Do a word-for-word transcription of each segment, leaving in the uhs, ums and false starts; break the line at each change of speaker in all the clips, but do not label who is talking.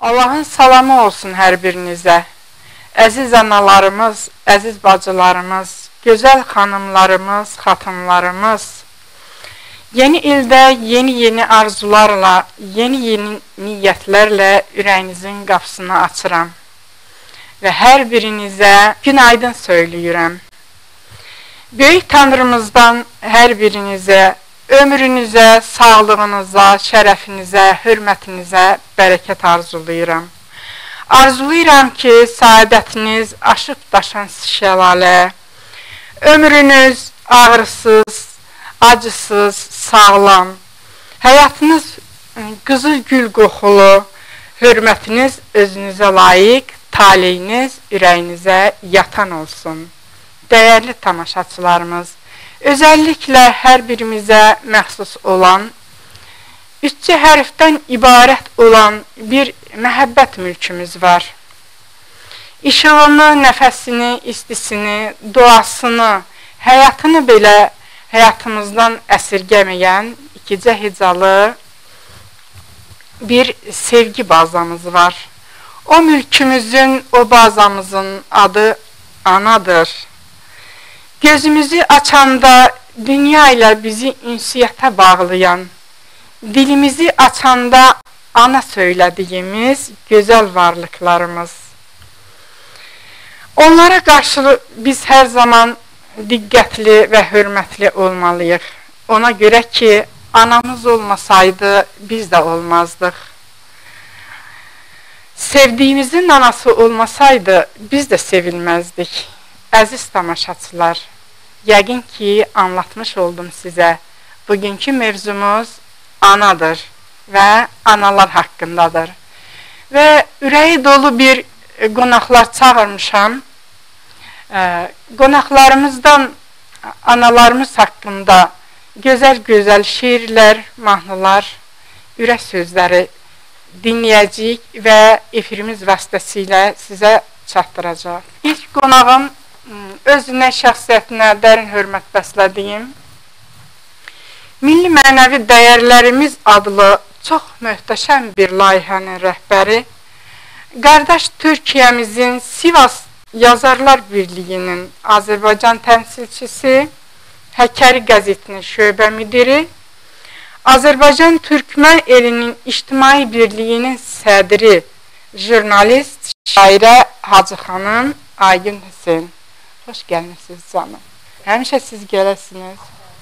Allahın salamı olsun hər birinizə. Əziz analarımız, əziz bacılarımız, gözəl xanımlarımız, xatınlarımız. Yeni ildə yeni-yeni arzularla, yeni-yeni niyyətlərlə ürəyinizin qapısını açıram. Və hər birinizə günaydın söyləyirəm. Böyük Tanrımızdan hər birinizə, ömrünüzə, sağlığınıza, şərəfinizə, hörmətinizə bərəkət arzulayıram. Arzulayıram ki, saadətiniz aşıb daşan şəlalə, ömrünüz ağrısız, acısız, sağlam, həyatınız qızıl gül qoxulu, hörmətiniz özünüzə layiq, taleyiniz ürəyinizə yatan olsun. Dəyərli tamaşaçılarımız, özəlliklə hər birimizə məxsus olan, üçcə hərfdən ibarət olan bir məhəbbət mülkümüz var. İşığını, nəfəsini, istisini, duasını, həyatını belə həyatımızdan əsirgəməyən ikicə hecalı bir sevgi bazamız var. O mülkümüzün, o bazamızın adı anadır. Gözümüzü açanda dünya ilə bizi ünsiyyətə bağlayan, dilimizi açanda ana söylədiyimiz gözəl varlıqlarımız. Onlara qarşı biz hər zaman diqqətli və hörmətli olmalıyıq. Ona görə ki, anamız olmasaydı biz də olmazdıq. Sevdiyimizin anası olmasaydı biz də sevilməzdik. Əziz tamaşaçılar, yəqin ki, anlatmış oldum sizə. Bugünkü mövzumuz anadır və analar haqqındadır. Və ürəyi dolu bir qonaqlar çağırmışam. Qonaqlarımızdan analarımız haqqında gözəl-gözəl şiirlər, mahnılar, ürək sözləri dinləyəcəyik və efirimiz vasitəsilə sizə çatdıracaq. İlk qonağım özünə, şəxsiyyətinə dərin hörmət bəslədiyim, Milli Mənəvi Dəyərlərimiz adlı çox möhtəşəm bir layihənin rəhbəri, qardaş Türkiyəmizin Sivas Yazarlar Birliyinin Azərbaycan təmsilçisi, Həkəri qəzetinin şöbə müdiri, Azərbaycan Türkmən elinin İctimai Birliyinin sədri, jurnalist, şairə Hacı xanım Aygün Hüseyn. Xoş gəlmişsiniz canım. Həmişə siz gələsiniz.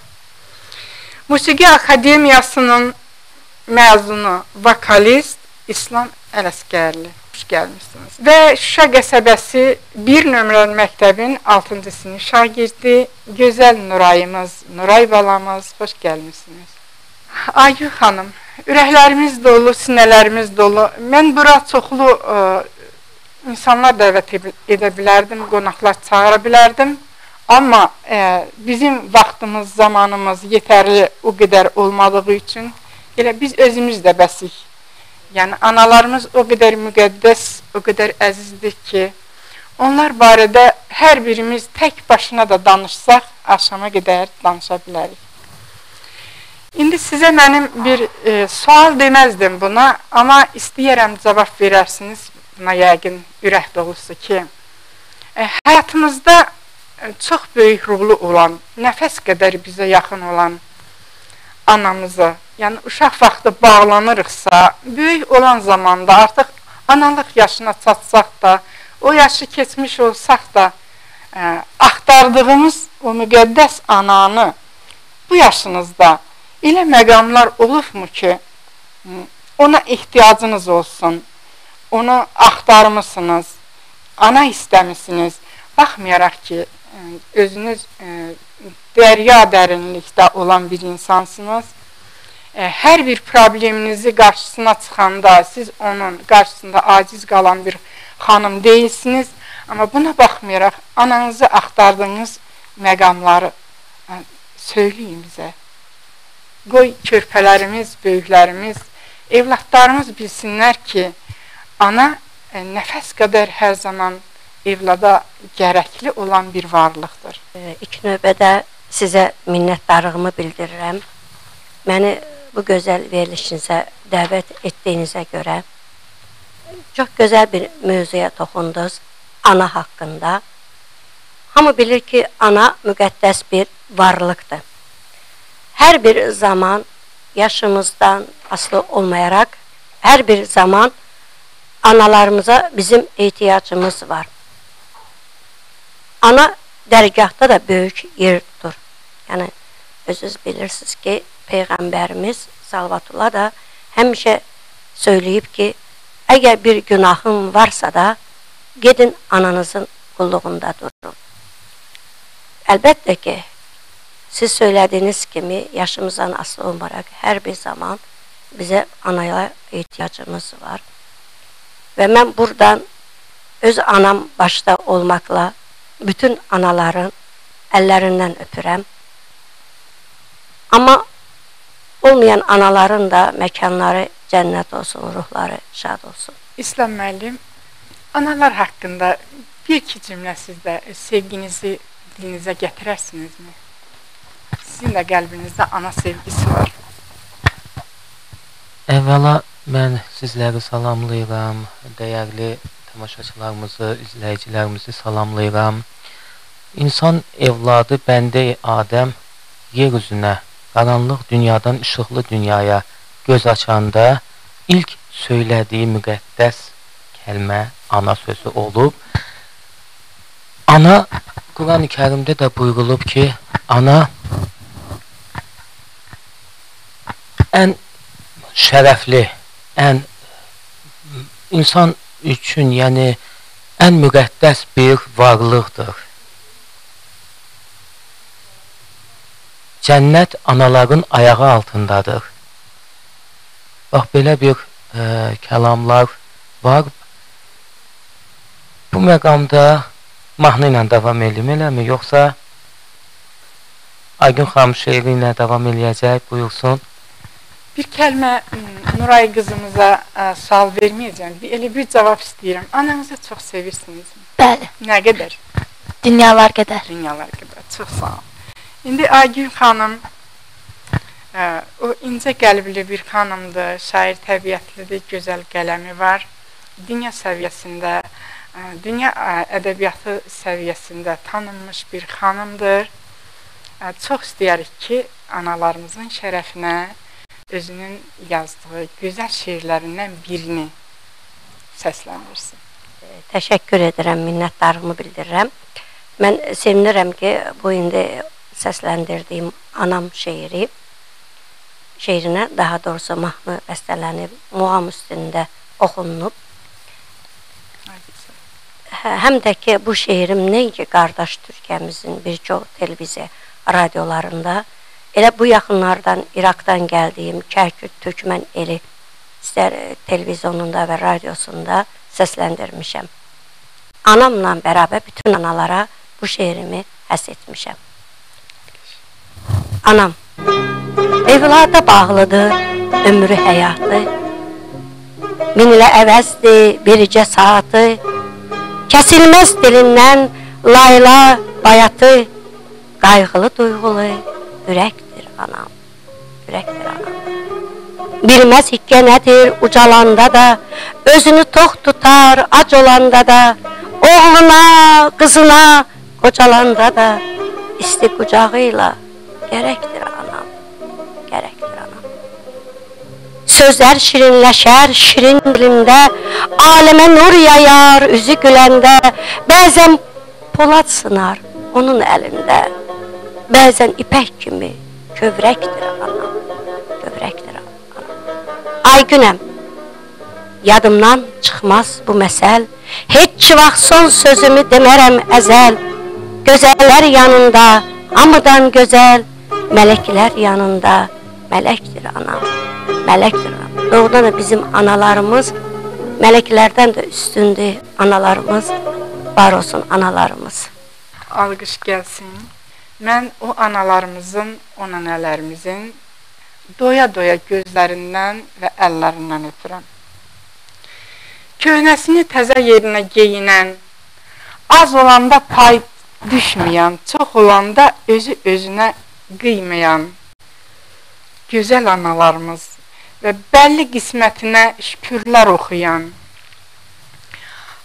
Musiqi Akademiyasının məzunu, vokalist İslam Ələskərli. Xoş gəlmişsiniz. Və Şuşa qəsəbəsi bir nömrəli məktəbin altıncı sinif şagirdi, gözəl Nurayımız, Nuray balamız, xoş gəlmişsiniz. Aygün xanım, ürəklərimiz dolu, sinələrimiz dolu. Mən bura çoxlu insanlar dəvət edə bilərdim, qonaqlar çağıra bilərdim. Amma e, bizim vaxtımız, zamanımız yetərli o qədər olmadığı üçün elə biz özümüz də bəsik. Yəni analarımız o qədər müqəddəs, o qədər əzizdir ki, onlar barədə hər birimiz tək başına da danışsaq, axşama qədər danışa bilərik. İndi sizə mənim bir e, sual deməzdim buna, amma istəyərəm cavab verərsiniz. Buna yəqin ürək dolusu ki, e, həyatımızda e, çox böyük ruhlu olan, nəfəs qədər bizə yaxın olan anamızı, yəni uşaq vaxtı bağlanırıqsa, böyük olan zamanda artıq analıq yaşına çatsaq da, o yaşı keçmiş olsaq da, e, axtardığımız o müqəddəs ananı bu yaşınızda elə məqamlar olubmu ki, ona ehtiyacınız olsun, onu axtarmışsınız, ana istəmişsiniz, baxmayaraq ki, özünüz dərya dərinlikdə olan bir insansınız, hər bir probleminizi qarşısına çıxanda, siz onun qarşısında aciz qalan bir xanım deyilsiniz, amma buna baxmayaraq ananızı axtardığınız məqamları söyləyin bizə. Qoy körpələrimiz, böyüklərimiz, evladlarımız bilsinlər ki, ana e, nəfəs qədər hər zaman evlada gərəkli olan bir varlıqdır.
İlk növbədə sizə minnətdarlığımı bildirirəm. Məni bu gözəl verilişinizə dəvət etdiyinizə görə Çox gözəl bir mövzuya toxundunuz, ana haqqında. Hamı bilir ki, ana müqəddəs bir varlıqdır. Hər bir zaman yaşımızdan asılı olmayaraq, hər bir zaman analarımıza bizim ehtiyacımız var. Ana dərgahda da böyük yer tutur. Yəni, özünüz bilirsiniz ki, Peyğəmbərimiz Salvatullah da həmişə söyləyib ki, əgər bir günahım varsa da, gedin ananızın qulluğunda durun. Əlbəttə ki, siz söylədiyiniz kimi yaşımızdan asılı olmaraq hər bir zaman bizə anaya ehtiyacımız var. Və mən buradan öz anam başda olmaqla bütün anaların əllərindən öpürəm. Amma olmayan anaların da məkanları cənnət olsun, ruhları şad olsun.
İslam müəllim, analar haqqında bir-iki cümlə sizdə sevginizi dilinizə gətirərsinizmi? Sizin də qəlbinizdə ana sevgisi var.
Əvvəla mən sizləri salamlayıram, dəyərli tamaşaçılarımızı, izləyicilərimizi salamlayıram. İnsan evladı bəndə Adəm yer üzünə, qaranlıq dünyadan işıqlı dünyaya göz açanda ilk söylədiyi müqəddəs kəlmə ana sözü olub. Ana, Quran-ı Kərimdə də buyurulub ki, ana ən şərəfli, ən insan üçün, yəni ən müqəddəs bir varlıqdır. Cənnət anaların ayağı altındadır. Bax, belə bir e, kəlamlar var. Bu məqamda mahnı ilə davam edim eləmi, yoxsa Aygün xanım şeiri ilə davam eləyəcək, buyursun.
Bir kəlmə Nuray qızımıza ə, sual verməyəcəm. Elə bir cavab istəyirəm. Ananızı çox sevirsinizmi?
Bəli.
Nə qədər?
Dünyalar qədər.
Dünyalar qədər. Çox sağ olun. İndi Aygün xanım ə, o incə qəlbli bir xanımdır, şair təbiətlidir, gözəl qələmi var. Dünya səviyyəsində, ə, dünya ə, ədəbiyyatı səviyyəsində tanınmış bir xanımdır. Ə, çox istəyərik ki, analarımızın şərəfinə özünün yazdığı gözəl şeirlərindən birini səsləndirsin.
Təşəkkür edirəm, minnətdarlığımı bildirirəm. Mən sevinirəm ki, bu indi səsləndirdiyim Anam şeiri, şeirinə daha doğrusu mahnı bəstələnib, muğam üstündə oxunub. Həm də ki, bu şeirim nəinki qardaş Türkiyəmizin bir çox televiziya radiolarında, elə bu yaxınlardan İraqdan gəldiyim Kərkük Türkmən eli istər televizyonunda və radiosunda səsləndirmişəm. Anamla bərabər bütün analara bu şeirimi həsr etmişəm. Anam, evlada bağlıdır ömrü həyatı, minlə əvəzdir bircə saatı, kəsilməz dilindən layla bayatı, qayğılı duyğulu ürəkdir anam, ürəkdir anam. Bilməz hikkə nədir ucalanda da, özünü tox tutar ac olanda da, oğluna, qızına qocalanda da, isti qucağıyla gərəkdir anam, gərəkdir anam. Sözlər şirinləşər şirin dilində, aləmə nur yayar üzü güləndə, bəzən polad sınar onun əlində, bəzən ipək kimi kövrəkdir anam, kövrəkdir anam. Aygünəm, yadımdan çıxmaz bu məsəl, heç vaxt son sözümü demərəm əzəl, gözəllər yanında, hamıdan gözəl, mələklər yanında, mələkdir anam, mələkdir anam. Doğrudan da bizim analarımız, mələklərdən də üstündür analarımız, var olsun analarımız.
Alqış gəlsin. Mən o analarımızın, o nənələrimizin doya-doya gözlərindən və əllərindən öpürəm. Köhnəsini təzə yerinə geyinən, az olanda pay düşməyən, çox olanda özü özünə qıymayan gözəl analarımız və bəlli qismətinə şükürlər oxuyan,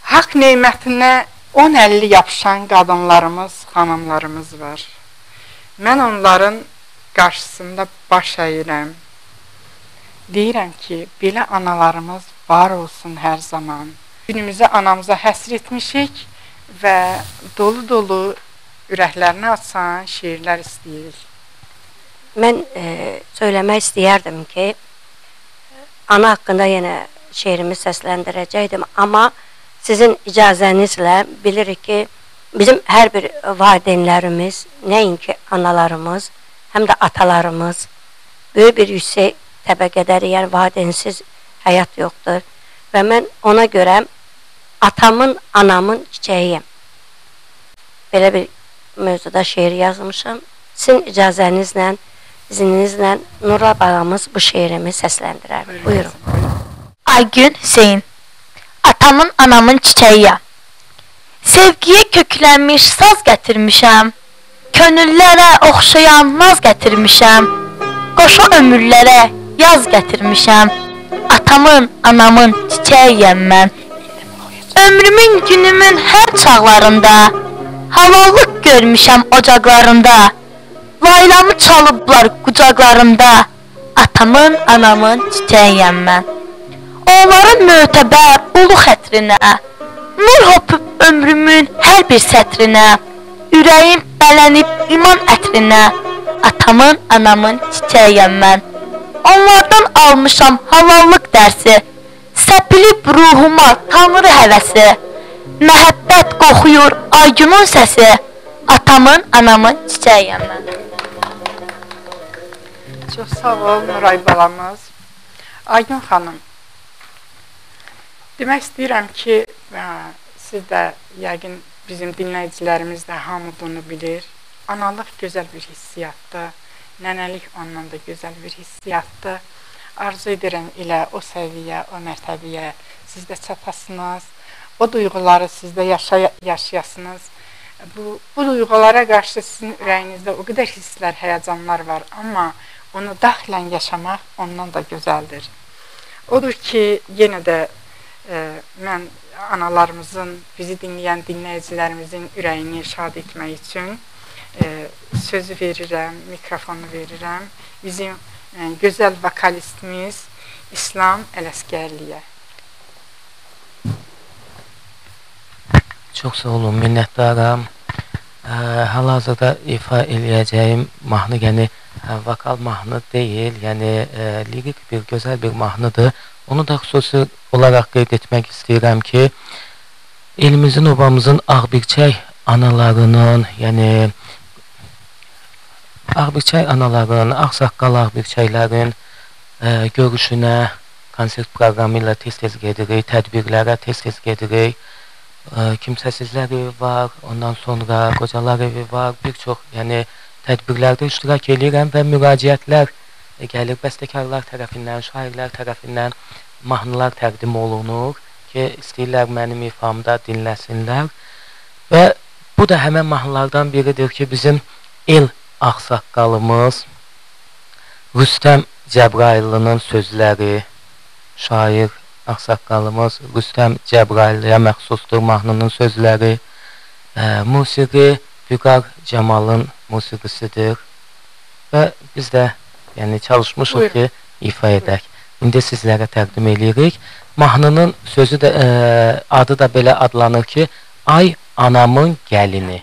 haqq neymətinə on əlli yapışan qadınlarımız, xanımlarımız var. Mən onların qarşısında baş əyirəm. Deyirəm ki, belə analarımız var olsun hər zaman. Günümüzə anamıza həsr etmişik və dolu-dolu ürəklərini açan şeirlər istəyirik.
Mən e, söyləmək istəyərdim ki, ana haqqında yenə şeirimi səsləndirəcəkdim, amma sizin icazənizlə bilirik ki, bizim hər bir valideynlərimiz, nəinki analarımız, həm də atalarımız, böyük bir yüksək təbəqədədir, yəni valideynsiz həyat yoxdur. Və mən ona görə atamın, anamın çiçəyiyəm. Belə bir mövzuda şeir yazmışam. Sizin icazənizlə, izninizlə Nurla bağımız bu şeirimi səsləndirər. Buyurun.
Aygün Hüseyin. Atamın, anamın çiçəyiyəm. Sevgiyə köklənmiş saz gətirmişəm. Könüllərə oxşayan naz gətirmişəm. Qoşa ömürlərə yaz gətirmişəm. Atamın, anamın çiçəyiyəm mən. Ömrümün, günümün hər çağlarında halallıq görmüşəm ocaqlarında. Laylamı çalıblar qucaqlarında. Atamın, anamın çiçəyiyəm mən. Onların mötəbər ulu xətrinə, nur hopub ömrümün hər bir sətrinə, ürəyim bələnib iman ətrinə. Atamın, anamın çiçəyiyəm mən. Onlardan almışam halallıq dərsi, səpilib ruhuma tanrı həvəsi. Məhəbbət qoxuyur Aygünün səsi. Atamın, anamın çiçəyiyəm mən.
Çox sağ ol Nuray balamız. Aygün xanım, demək istəyirəm ki, siz də yəqin bizim dinləyicilərimiz də hamı bunu bilir. Analıq gözəl bir hissiyatdır, nənəlik ondan da gözəl bir hissiyatdır. Arzu edirəm ilə o səviyyə, o mərtəbəyə siz də çatasınız, o duyğuları siz də yaşay yaşayasınız. Bu, bu duyğulara qarşı sizin ürəyinizdə o qədər hisslər, həyəcanlar var, amma onu daxilən yaşamaq ondan da gözəldir. Odur ki, yenə də e, mən analarımızın, bizi dinləyən dinləyicilərimizin ürəyini şad etmək üçün e, sözü verirəm, mikrofonu verirəm bizim e, gözəl vokalistimiz İslam Ələsgərliyə.
Çox sağ olun, minnətdaram. Hal-hazırda ifa eləyəcəyim mahnı, yəni vokal mahnı deyil, yəni e, lirik bir, gözəl bir mahnıdır. Onu da xüsusi olaraq qeyd etmək istəyirəm ki, elimizin, obamızın Ağbirçək analarının, yəni Ağbirçək anaların, Ağsaqqal Ağbirçəklərin e, görüşünə, konsert proqramı ilə tez-tez gedirik, tədbirlərə tez-tez gedirik. Kimsəsizlər evi var, ondan sonra qocalar evi var, bir çox yəni, tədbirlərdə iştirak edirəm və müraciətlər gəlir, bəstəkarlar tərəfindən, şairlər tərəfindən mahnılar təqdim olunur ki, istəyirlər mənim ifamda dinləsinlər və bu da həmən mahnılardan biridir ki, bizim el ağsaqqalımız Rüstəm Cəbraillinin sözləri, şair Ağsaqqalımız Rüstəm Cəbrailliyə məxsusdur mahnının sözləri, e, musiqi Vüqar Camalın musiqisidir və biz də yəni, çalışmışıq Buyurun. ki, ifa edək. İndi sizlərə təqdim edirik. Mahnının sözü də, e, adı da belə adlanır ki, Ay anamın gəlini.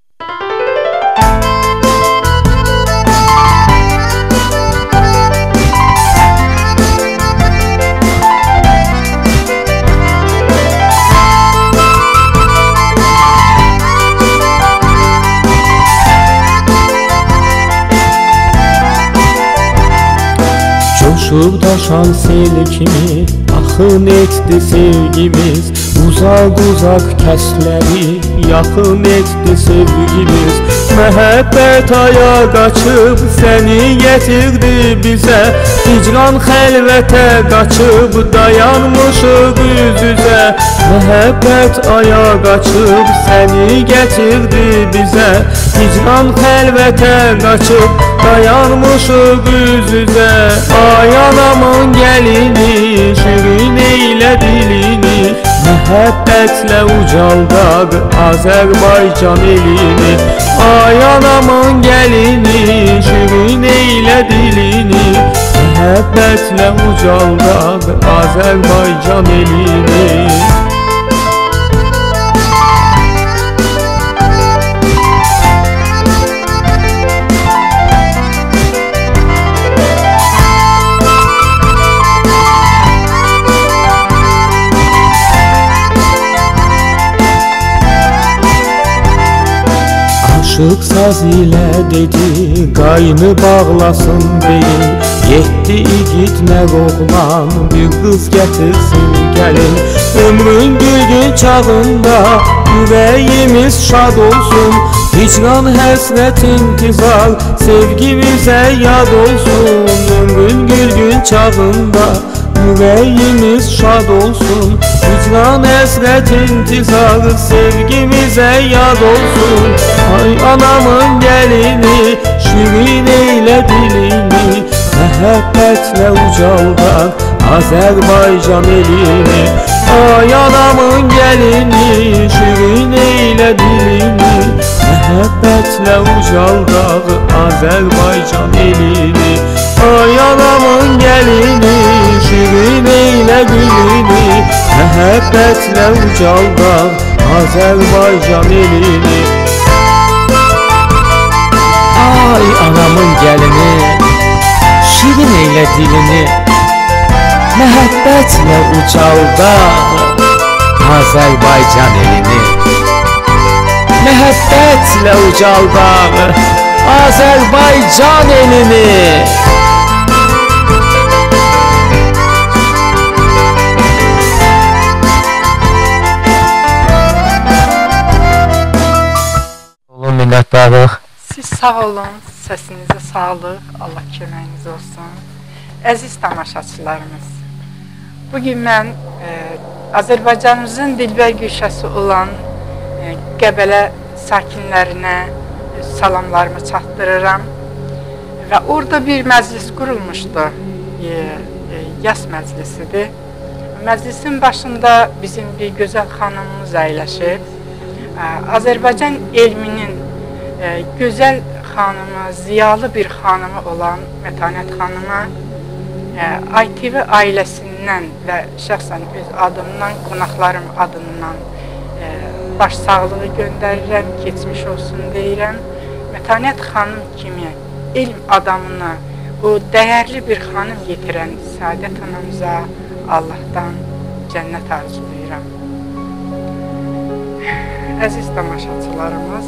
Coşub daşan sel kimi axın etdi sevgimiz, uzaq-uzaq kəsləri yaxın etdi sevgimiz. Məhəbbət aya qaçıb səni gətirdi bizə, hicran xəlvətə qaçıb dayanmışıq üz-üzə. Məhəbbət aya qaçıb səni gətirdi bizə, hicran xəlvətə qaçıb dayanmışıq üz-üzə. Ay anamın gəlini, şirin eylə dilini, məhəbbətlə ucaldaq Azərbaycan elini. Ay anamın gəlini, şirin eylə dilini, məhəbbətlə ucaldaq Azərbaycan elini. Aşıq saz ilə dedi, qayını bağlasın deyil. Yetdi igid nər oğlan, bir qız gətirsin gəlin. Ömrün bir gün çağında ürəyimiz şad olsun. Hicran, həsrət, intizar sevgimizə yad olsun. Ömrün bir gün çağında ürəyimiz şad olsun. Hicran, həsrət, intizar sevgimizə yad olsun. Ay anamın gəlini, şirin eylə dilini, məhəbbətlə ucaldaq Azərbaycan elini. Ay anamın gəlini, şirin eylə dilini, məhəbbətlə ucaldaq Azərbaycan elini. Ay anamın gəlini, şirin eylə dilini, məhəbbətlə ucaldaq Azərbaycan elini. Ay anamın gəlini, şirin eylə dilini, məhəbbətlə ucaldaq Azərbaycan elini. Məhəbbətlə ucaldaq Azərbaycan elini.
Olun, minnətdarıq.
Siz sağ olun, səsinizə sağlıq, Allah köməyiniz olsun. Əziz tamaşaçılarımız, bugün mən e, Azərbaycanımızın dilbər güşəsi olan e, Qəbələ sakinlərinə e, salamlarımı çatdırıram. Və orada bir məclis qurulmuşdu, e, e, yas məclisidir. Məclisin başında bizim bir gözəl xanımımız əyləşib. E, Azərbaycan elminin e, gözəl xanımı, ziyalı bir xanımı olan Mətanət xanıma I T V ailəsindən və şəxsən öz adımdan, qonaqlarım adından baş sağlığı göndərirəm, keçmiş olsun deyirəm. Mətanət xanım kimi elm adamına, o dəyərli bir xanım yetirən Səadət anamıza Allahdan cənnət arzulayıram. Əziz tamaşaçılarımız,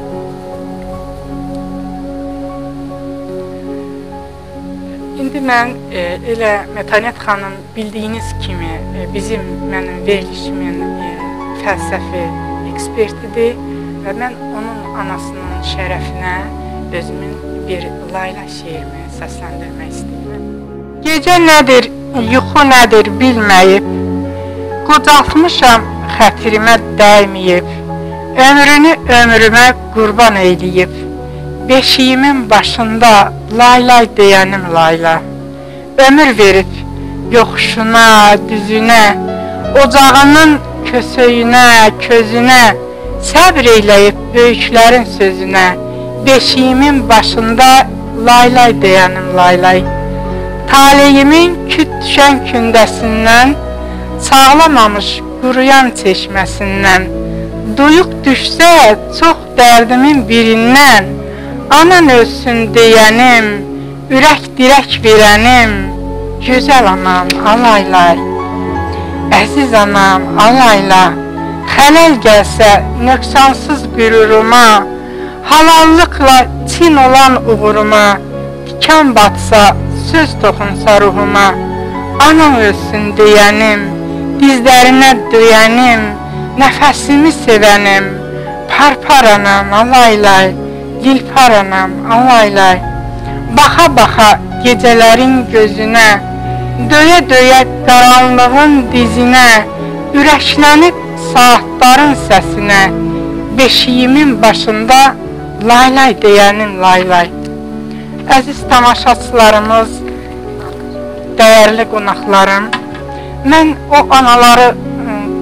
İndi mən e, elə Mətanət xanım bildiyiniz kimi e, bizim mənim verilişimin e, fəlsəfi ekspertidir və mən onun anasının şərəfinə özümün bir layla şeirimi səsləndirmək istəyirəm. Gecə nədir, yuxu nədir bilməyib, qocaltmışam xətirimə dəyməyib, ömrünü ömrümə qurban eyləyib, beşiyimin başında laylay deyənim layla, ömür verib yoxuşuna, düzünə, ocağının kösöyünə, közünə, səbr eyləyib böyüklərin sözünə, beşiyimin başında laylay deyənim laylay, taleyimin küt düşən kündəsindən, çağlamamış quruyan çeşməsindən, duyuq düşsə çox dərdimin birindən, anan ölsün deyənim, ürək dirək verənim, gözəl anam alaylay, əziz anam alayla, xələl gəlsə nöqsansız qüruruma, halallıqla çin olan uğuruma, tikan batsa söz toxunsa ruhuma, anam ölsün deyənim, dizlərinə döyənim, nəfəsimi sevənim, parpar anam alaylay, dilpar anam alaylay, baxa-baxa gecələrin gözünə, döyə-döyə qaranlığın dizinə, ürəklənib saatların səsinə, beşiyimin başında laylay deyənim laylay. Əziz tamaşaçılarımız, dəyərli qonaqlarım, mən o anaları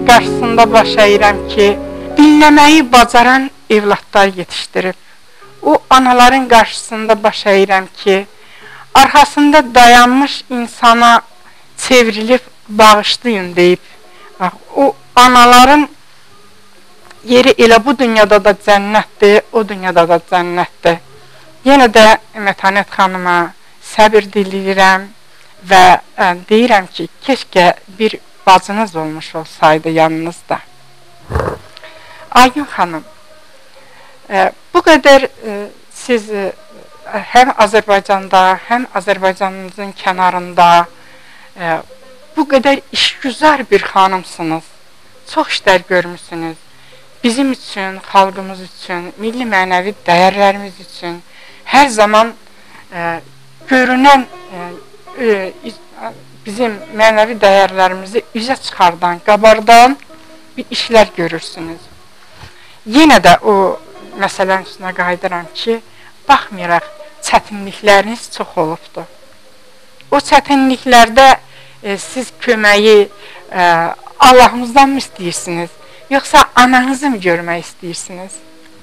qarşısında baş əyirəm ki, dinləməyi bacaran evlatlar yetişdirib. O anaların qarşısında baş əyirəm ki, arxasında dayanmış insana çevrilib bağışlayın deyib. Bax, o anaların yeri elə bu dünyada da cənnətdir, o dünyada da cənnətdir. Yenə də Mətanət xanıma səbir diləyirəm və ə, deyirəm ki, keşkə bir bacınız olmuş olsaydı yanınızda. Aygün xanım, ə, bu qədər ə, siz ə, həm Azərbaycanda, həm Azərbaycanımızın kənarında ə, bu qədər işgüzar bir xanımsınız. Çox işlər görmüsünüz. Bizim üçün, xalqımız üçün, milli mənəvi dəyərlərimiz üçün hər zaman ə, görünən ə, ə, bizim mənəvi dəyərlərimizi üzə çıxardan, qabardan bir işlər görürsünüz. Yenə də o məsələnin üstünə qayıdıram ki, baxmayaraq çətinlikləriniz çox olubdur. O çətinliklərdə e, siz köməyi e, Allahımızdan mı istəyirsiniz, yoxsa ananızı mı görmək istəyirsiniz?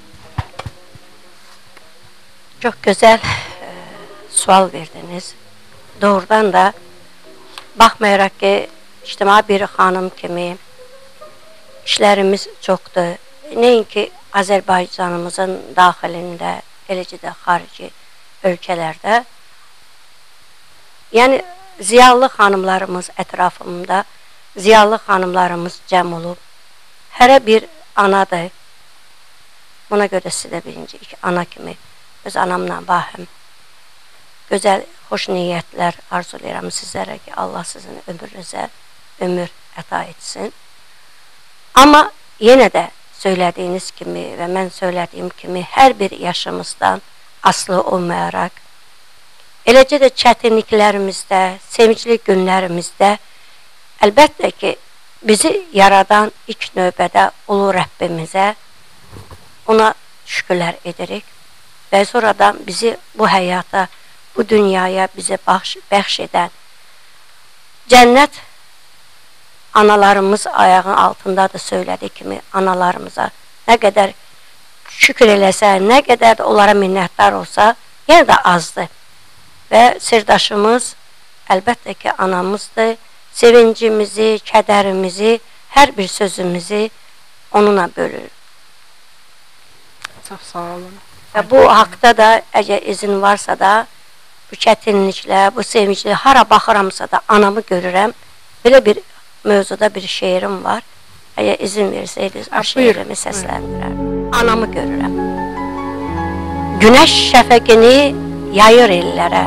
Çox gözəl e, sual verdiniz. Doğrudan da baxmayaraq ki, ictimai bir xanım kimi işlərimiz çoxdur. Nəinki Azərbaycanımızın daxilində, eləcə də xarici ölkələrdə. Yəni, ziyalı xanımlarımız ətrafımda, ziyalı xanımlarımız cəm olub. Hərə bir anadır. Buna görə sizə birinci iki ana kimi öz anamla bahəm. Gözəl, xoş niyyətlər arzulayıram sizlərə ki, Allah sizin ömrünüzə ömür əta etsin. Amma yenə də söylədiyiniz kimi və mən söylədiyim kimi hər bir yaşımızdan asılı olmayaraq, eləcə də çətinliklərimizdə, sevincli günlərimizdə əlbəttə ki, bizi yaradan ilk növbədə ulu Rəbbimizə ona şükürlər edirik və sonradan bizi bu həyata, bu dünyaya bizə bəxş, bəxş edən cənnət analarımız ayağın altındadır söylədiyi kimi analarımıza nə qədər şükür eləsə, nə qədər də onlara minnətdar olsa, yenə də azdır. Və sirdaşımız əlbəttə ki, anamızdır. Sevincimizi, kədərimizi, hər bir sözümüzü onunla bölür.
Çox sağ olun.
Və bu haqda da, əgər izin varsa da, bu çətinliklə, bu sevinclə, hara baxıramsa da anamı görürəm. Belə bir mövzuda bir şeirim var. Əgər izin versəydiniz, o şeirimi səsləndirərəm. Anamı görürəm. Günəş şəfəqini yayır ellərə,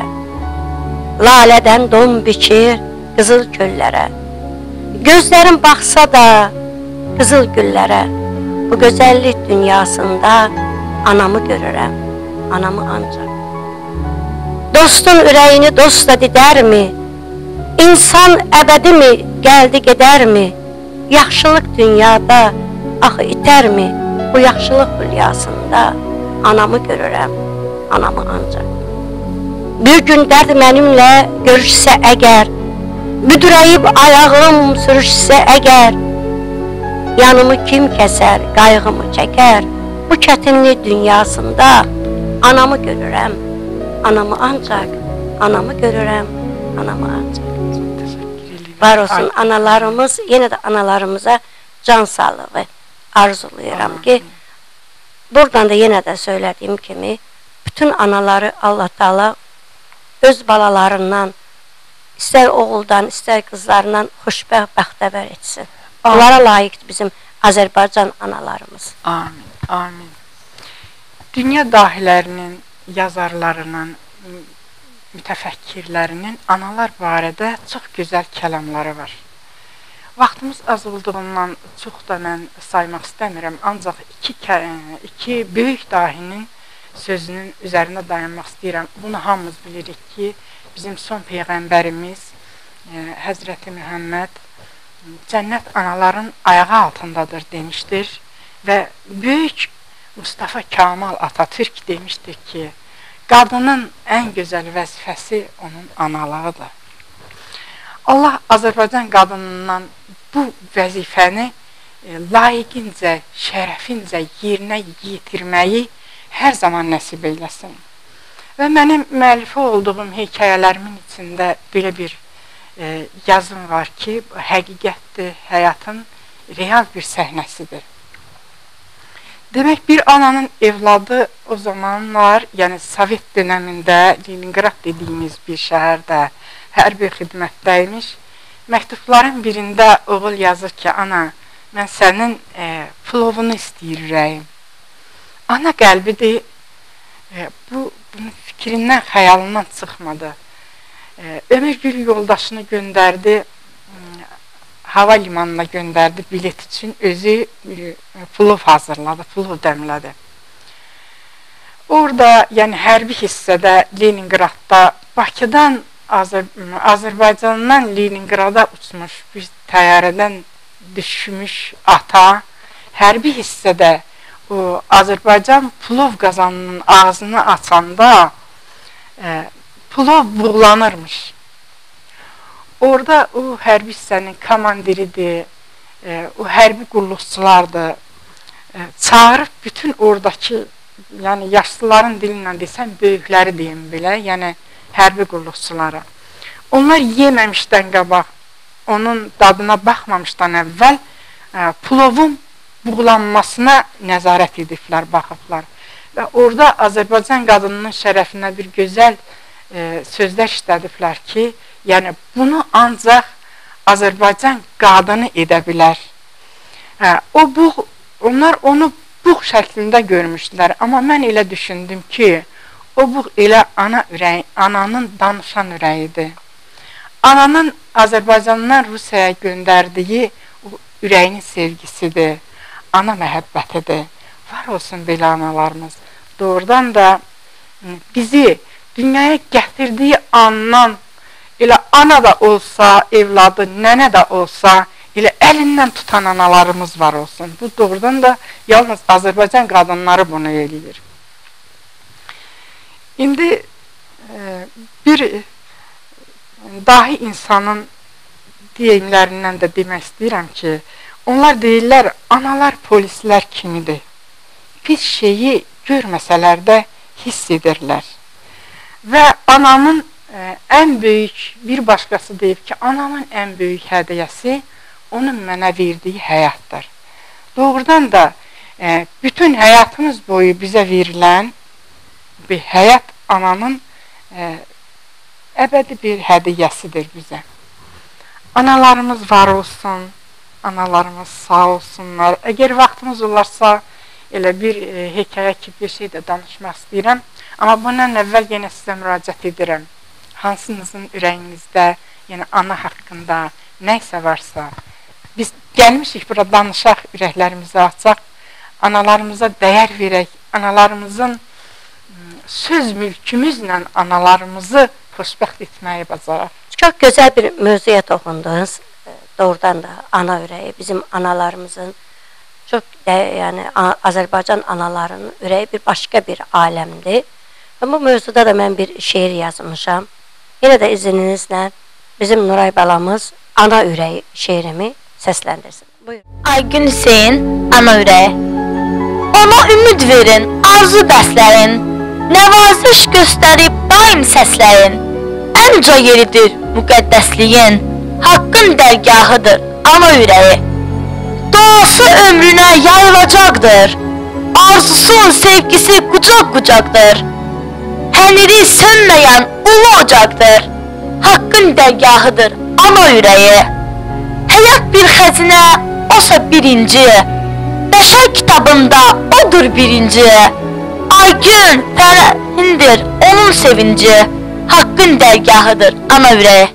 lalədən don biçir qızıl güllərə. Gözlərim baxsa da qızıl güllərə, bu gözəllik dünyasında anamı görürəm, anamı ancaq. Dostun ürəyini dostla didərmi? İnsan əbədi mi, gəldi gedərmi? Yaxşılıq dünyada axı itərmi? Bu yaxşılıq hülyasında anamı görürəm, anamı ancaq. Bir gün dərd mənimlə görüşsə əgər, büdürəyib ayağım sürüşsə əgər, yanımı kim kəsər, qayğımı çəkər? Bu çətinlik dünyasında anamı görürəm, anamı ancaq, anamı görürəm, anamı ancaq. Var olsun analarımız, yenə də analarımıza can sağlığı arzulayıram ki, buradan da yenə də söylədiyim kimi, bütün anaları Allah Taala öz balalarından, istər oğuldan, istər qızlarından xoşbəxt, bəxtəvər etsin. Onlara layiqdir bizim Azərbaycan analarımız.
Amin, amin. Dünya dahilərinin, yazarlarının, mütəfəkkirlərinin analar barədə çox gözəl kəlamları var. Vaxtımız az olduğundan çox da mən saymaq istəmirəm, ancaq iki, iki böyük dahinin sözünün üzərində dayanmaq istəyirəm. Bunu hamımız bilirik ki, bizim son Peyğəmbərimiz Həzrəti Məhəmməd cənnət anaların ayağı altındadır demişdir və böyük Mustafa Kamal Atatürk demişdir ki, qadının ən gözəl vəzifəsi onun analığıdır. Allah Azərbaycan qadınından bu vəzifəni e, layiqincə, şərəfincə yerinə yetirməyi hər zaman nəsib eyləsin. Və mənim müəllifi olduğum hekayələrimin içində belə bir e, yazım var ki, həqiqətdir, həyatın real bir səhnəsidir. Demək, bir ananın evladı o zamanlar, yəni Sovet dönəmində Leningrad dediyimiz bir şəhərdə hərbi xidmətdəymiş. Məktubların birində oğul yazır ki, ana, mən sənin e, plovunu istəyirəm. Ana qəlbidir, e, bu bunun fikrindən, xəyalından çıxmadı. E, ömür bir yoldaşını göndərdi, hava limanına göndərdi bilet üçün, özü plov hazırladı, plov dəmlədi. Orada, yəni hərbi hissədə, Leningradda, Bakıdan, Azər Azərbaycandan Leningrada uçmuş bir təyyarədən düşmüş ata, hərbi hissədə o Azərbaycan plov qazanının ağzını açanda e, plov buğlanırmış. Orada o hərbi hissənin komandiridir, e, o hərbi qulluqçulardır. E, çağırıb bütün oradakı, yəni yaşlıların dilindən desəm, böyükləri deyim belə, yəni hərbi qulluqçuları. Onlar yeməmişdən qabaq, onun dadına baxmamışdan əvvəl e, plovun buğlanmasına nəzarət ediblər, baxıblar. Və orada Azərbaycan qadınının şərəfinə bir gözəl e, sözlər işlədiblər ki, yəni bunu ancaq Azərbaycan qadını edə bilər. Hə, o buğ, onlar onu buğ şəklində görmüşdülər. Amma mən elə düşündüm ki, o buğ elə ana ürəyi, ananın danışan ürəyidir. Ananın Azərbaycandan Rusiyaya göndərdiyi ürəyinin sevgisidir. Ana məhəbbətidir. Var olsun belə analarımız. Doğrudan da bizi dünyaya gətirdiyi andan elə ana da olsa, evladı, nənə də olsa, elə əlindən tutan analarımız var olsun. Bu doğrudan da yalnız Azərbaycan qadınları bunu eləyir. İndi e, bir dahi insanın deyimlərindən də demək istəyirəm ki, onlar deyirlər, analar polislər kimidir. Pis şeyi görməsələr də hiss edirlər. Və ananın ən böyük, bir başqası deyib ki, anamın ən böyük hədiyəsi onun mənə verdiyi həyatdır. Doğrudan da e, bütün həyatımız boyu bizə verilən bir həyat ananın e, əbədi bir hədiyəsidir bizə. Analarımız var olsun, analarımız sağ olsunlar. Əgər vaxtımız olarsa, elə bir e, hekayə ki, bir şey də danışmaq istəyirəm. Amma bundan əvvəl yenə sizə müraciət edirəm. Hansınızın ürəyinizdə, yəni ana haqqında nəysə varsa, biz gəlmişik bura danışaq, ürəklərimizi açaq, analarımıza dəyər verək, analarımızın söz mülkümüzlə analarımızı xoşbəxt etməyi bacaraq.
Çox gözəl bir mövzuya toxundunuz. Doğrudan da ana ürəyi, bizim analarımızın, çox yəni Azərbaycan analarının ürəyi bir başqa bir aləmdir. Və bu mövzuda da mən bir şeir yazmışam. Yenə də izninizlə bizim Nuray balamız ana ürəyi şeirimi səsləndirsin. Buyurun.
Aygün Hüseyin, ana ürəyi. Ona ümid verin, arzu bəslərin, nəvaziş göstərib daim səslərin. Ənca yeridir müqəddəsliyin, haqqın dərgahıdır ana ürəyi. Duası ömrünə yayılacaqdır, arzusun sevgisi qucaq-qucaqdır. Həniri sönməyən ulu ocaqdır, haqqın dərgahıdır ana ürəyi. Həyat bir xəzinə, osa birinci, bəşər kitabında odur birinci. Aygün fərəhindir onun sevinci, haqqın dərgahıdır ana ürəyi.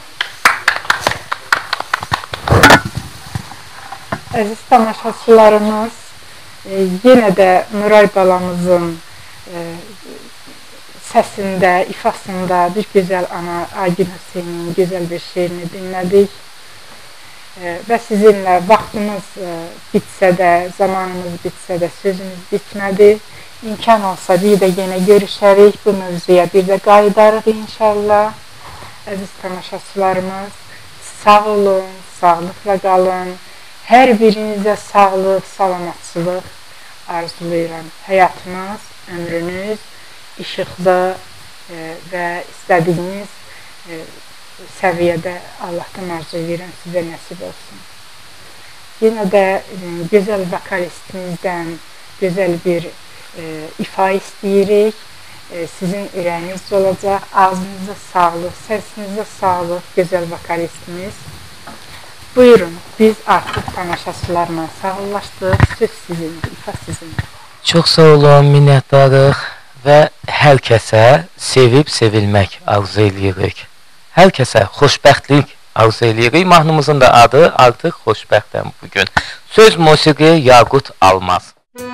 Əziz tamaşaçılarımız, e, yenə də Nuray balamızın e, səsində, ifasında bir gözəl ana Aygün Hüseynin gözəl bir şeirini dinlədik. E, və sizinlə vaxtımız e, bitsə də, zamanımız bitsə də sözümüz bitmədi. İmkan olsa bir də yenə görüşərik, bu mövzuya bir də qayıdarıq inşallah. Əziz tamaşaçılarımız, sağ olun, sağlıqla qalın. Hər birinizə sağlıq, salamatçılıq arzulayıram. Həyatınız, ömrünüz işıqda e, və istədiyiniz e, səviyyədə Allahdan arzulayıram, sizə nəsib olsun. Yenə də e, gözəl vokalistimizdən gözəl bir e, ifa istəyirik. E, sizin ürəyiniz olacaq, ağzınıza sağlıq, səsinizə sağlıq, gözəl vokalistimiz. Buyurun, biz artıq tamaşaçılarla sağollaşdıq. Söz sizin, ifa sizin.
Çox sağ olun, minnətdarıq və hər kəsə sevib sevilmək arzu edirik. Hər kəsə xoşbəxtlik arzu edirik. Mahnımızın da adı Artıq Xoşbəxtəm bugün. Söz musiqi Yaqut Almaz.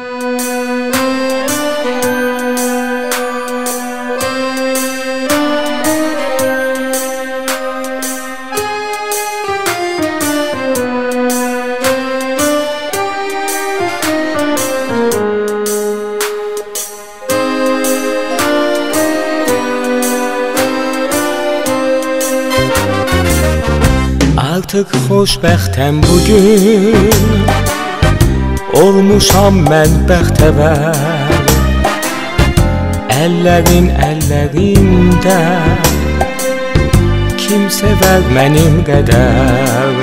Artıq xoşbəxtəm bugün, olmuşam mən bəxtəvər. Əllərin əllərində kim sevər mənim qədər.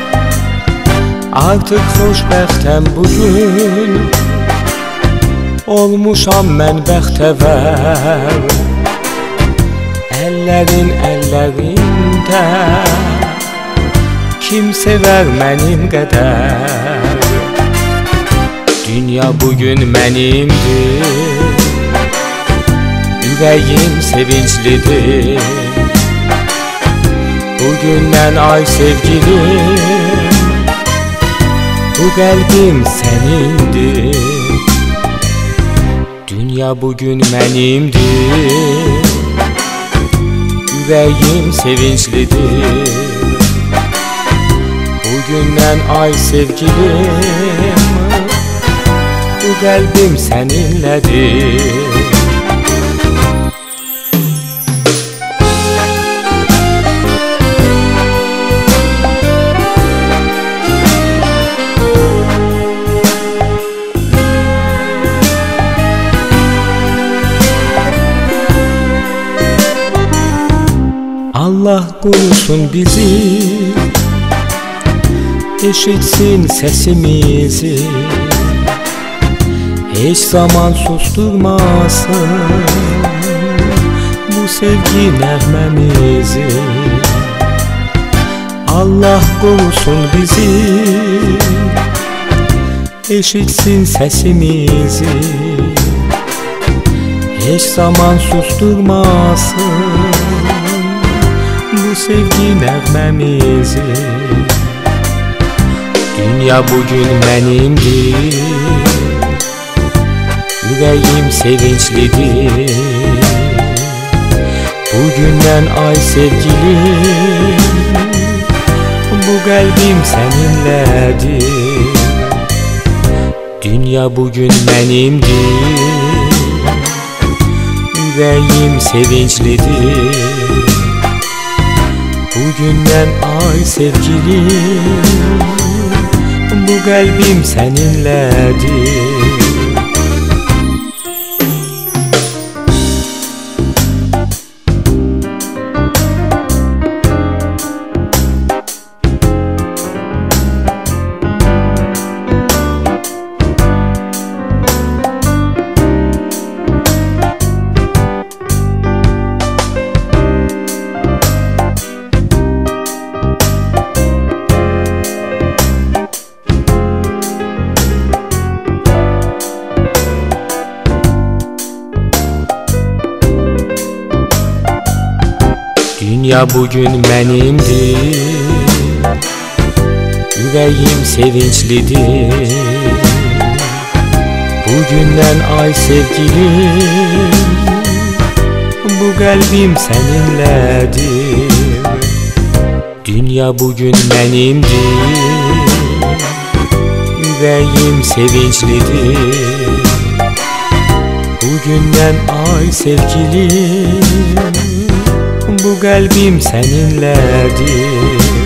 Artıq xoşbəxtəm bugün, olmuşam mən bəxtəvər. Əllərin əllərində kim sevər mənim qədər. Dünya bugün mənimdir, ürəyim sevinclidir. Bugündən ay sevgilim, bu qəlbim sənindir. Dünya bugün mənimdir, ürəyim sevinclidir. Bugündən ay sevgilim, bu qəlbim səninlədir. Allah qorusun bizi, eşitsin səsimizi, heç zaman susturmasın bu sevgi nəğməmizi. Allah qorusun bizi, eşitsin səsimizi, heç zaman susturmasın bu sevgi nəğməmizi. Dünya bugün mənimdir, ürəyim sevinclidir. Bugündən ay sevgilim, bu qəlbim səninlədir. Dünya bugün mənimdir, ürəyim sevinclidir. Bugündən ay sevgilim, bu qəlbim səninlədir. Dünya bugün mənimdir, ürəyim sevinclidir. Bugündən ay sevgilim, bu qəlbim səninlədir. Dünya bugün mənimdir, ürəyim sevinclidir. Bugündən ay sevgilim, bu qəlbim səninlədir.